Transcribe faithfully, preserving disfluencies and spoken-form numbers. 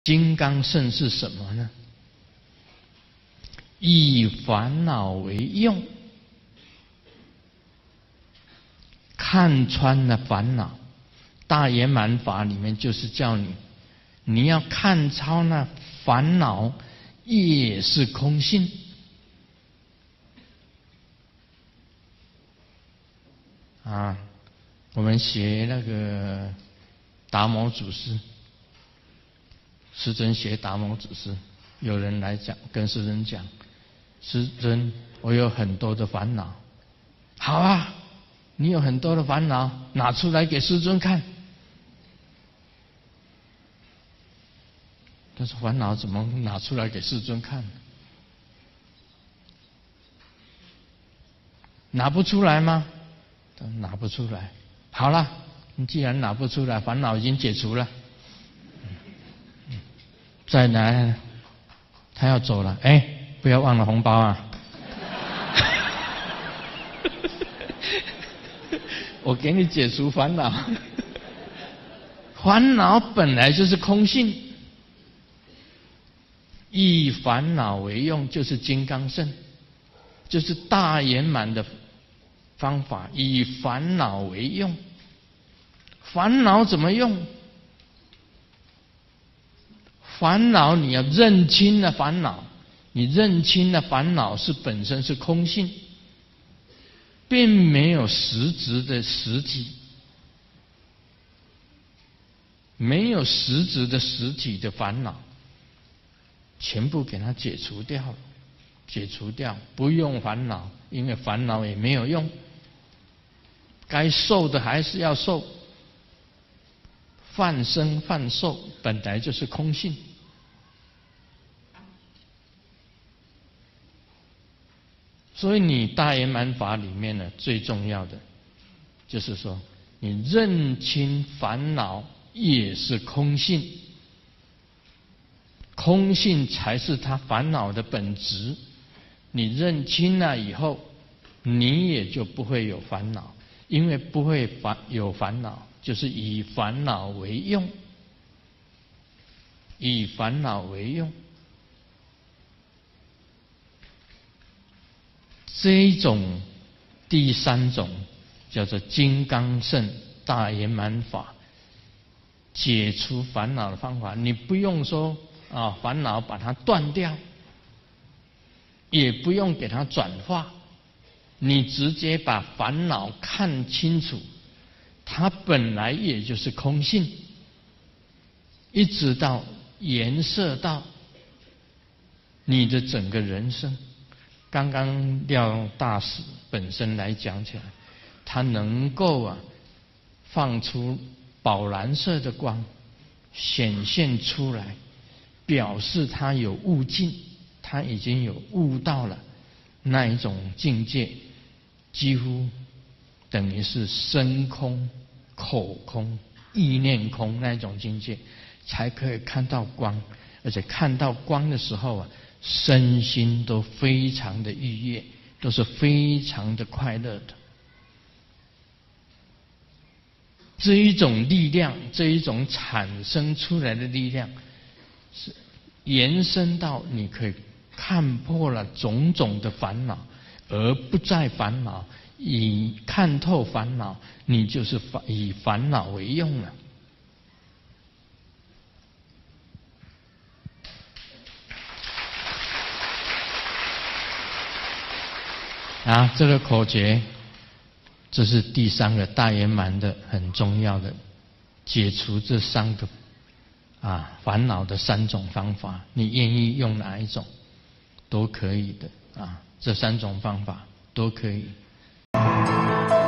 金刚乘是什么呢？以烦恼为用，看穿了烦恼。大圆满法里面就是叫你，你要看超那烦恼也是空性。啊，我们学那个达摩祖师，师尊学达摩祖师，有人来讲，跟师尊讲，师尊，我有很多的烦恼。好啊，你有很多的烦恼，拿出来给师尊看。但是烦恼怎么拿出来给师尊看？拿不出来吗？拿不出来。好了，你既然拿不出来，烦恼已经解除了。再来，他要走了，哎，不要忘了红包啊！我给你解除烦恼。烦恼本来就是空性，以烦恼为用，就是金刚乘，就是大圆满的方法，以烦恼为用。烦恼怎么用？烦恼你要认清了烦恼，你认清了烦恼是本身是空性，并没有实质的实体，没有实质的实体的烦恼，全部给它解除掉了，解除掉，不用烦恼，因为烦恼也没有用，该受的还是要受，犯生犯受本来就是空性。所以你大圆满法里面呢，最重要的就是说，你认清烦恼也是空性，空性才是它烦恼的本质。你认清了以后，你也就不会有烦恼，因为不会烦有烦恼，就是以烦恼为用，以烦恼为用。这一种第三种叫做金刚乘大圆满法，解除烦恼的方法，你不用说啊烦恼把它断掉，也不用给它转化，你直接把烦恼看清楚，它本来也就是空性，一直到延射到你的整个人生。刚刚廖大师本身来讲起来，他能够啊放出宝蓝色的光，显现出来，表示他有悟境，他已经有悟到了那一种境界，几乎等于是身空、口空、意念空那一种境界，才可以看到光，而且看到光的时候啊，身心都非常的愉悦，都是非常的快乐的。这一种力量，这一种产生出来的力量，是延伸到你可以看破了种种的烦恼，而不再烦恼，以看透烦恼，你就是以烦恼为用了。啊，这个口诀，这是第三个大圆满的很重要的解除这三个啊烦恼的三种方法，你愿意用哪一种都可以的啊，这三种方法都可以。